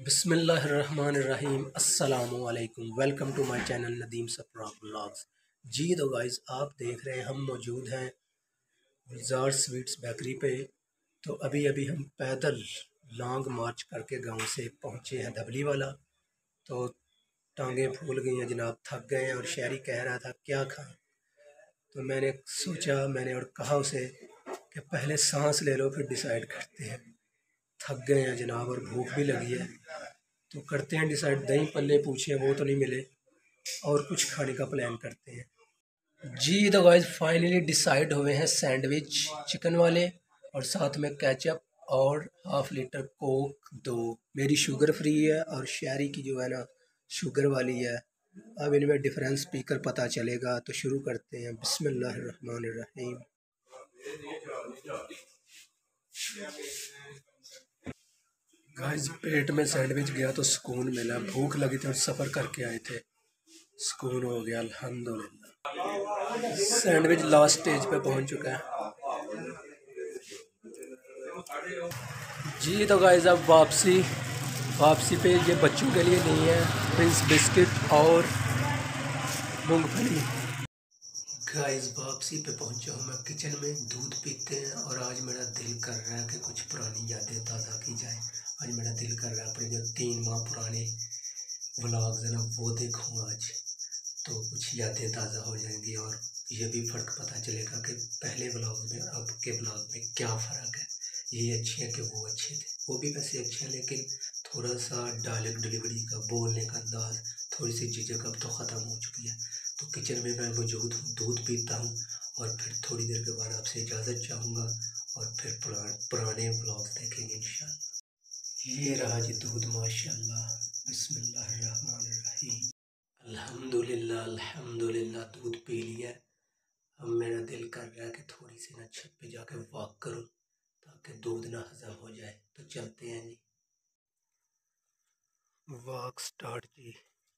बिस्मिल्लाहिर्रहमानिर्रहीम अस्सलामुअलैकुम। Welcome to my channel Nadeem Safra vlogs. जी तो गाइस, आप देख रहे हैं हम मौजूद हैं गुलजार स्वीट्स बेकरी पे। तो अभी अभी हम पैदल लॉन्ग मार्च करके गांव से पहुंचे हैं धबली वाला। तो टांगे फूल गई हैं जनाब, थक गए हैं। और शहरी कह रहा था क्या खाएं, तो मैंने सोचा, मैंने और कहा उसे कि पहले सांस ले लो फिर डिसाइड करते हैं। थक गए हैं जनाब और भूख भी लगी है, तो करते हैं डिसाइड। दही पल्ले पूछे, वो तो नहीं मिले, और कुछ खाने का प्लान करते हैं। जी तो गाइस, फाइनली डिसाइड हुए हैं सैंडविच चिकन वाले, और साथ में केचप और हाफ लीटर कोक दो। मेरी शुगर फ्री है और शहरी की जो है ना शुगर वाली है। अब इनमें डिफरेंस पीकर पता चलेगा। तो शुरू करते हैं, बिस्मिल्लाहिर्रहमानिर्रहीम। गाइस, पेट में सैंडविच गया तो सुकून मिला। भूख लगी थी और सफ़र करके आए थे, सुकून हो गया अल्हम्दुलिल्लाह। सैंडविच लास्ट स्टेज पे पहुंच चुका है। जी तो गाइस, अब वापसी पे ये बच्चों के लिए नहीं है, प्रिंस बिस्किट और मूंगफली। गाइस, वापसी पे पहुंचा हूँ मैं किचन में। दूध पीते हैं और आज मेरा दिल कर रहा है कि कुछ पुरानी यादें ताज़ा की जाए। आज मेरा दिल कर रहा है अपने जो 3 माह पुराने व्लॉग्स हैं ना वो देखूँ आज, तो कुछ यादें ताज़ा हो जाएंगी। और ये भी फ़र्क पता चलेगा कि पहले व्लॉग में अब के व्लॉग में क्या फ़र्क है। ये अच्छे हैं कि वो अच्छे थे, वो भी वैसे अच्छे हैं, लेकिन थोड़ा सा डायलेक्ट डिलीवरी का, बोलने का अंदाज़, थोड़ी सी झिझक अब तो ख़त्म हो चुकी है। तो किचन में मैं मौजूद हूँ, दूध पीता हूँ और फिर थोड़ी देर के बाद आपसे इजाज़त चाहूँगा और फिर पुराने व्लॉग्स देखेंगे इंशाल्लाह। ये रहा जी दूध, माशाल्लाह। बिस्मिल्लाहिर्रहमानिर्रहीम। अल्हम्दुलिल्लाह अल्हम्दुलिल्लाह, दूध पी लिया। अब मेरा दिल कर रहा है कि थोड़ी सी ना छत पे जाके वॉक करूं ताकि दूध ना हजम हो जाए। तो चलते हैं जी, वॉक स्टार्ट जी।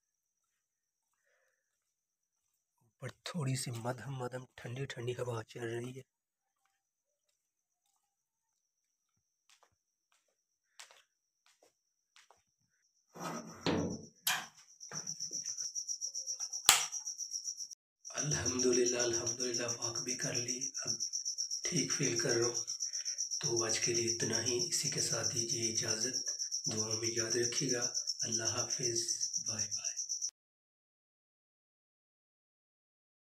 ऊपर थोड़ी सी मधम मधम ठंडी ठंडी हवा चल रही है। अल्हम्दुलिल्लाह अल्हम्दुलिल्लाह, वॉक भी कर ली, अब ठीक फील कर रहा हूँ। तो आज के लिए इतना ही। इसी के साथ दीजिए इजाज़त। दुआ में याद रखिएगा। अल्लाह हाफिज़, बाय बाय।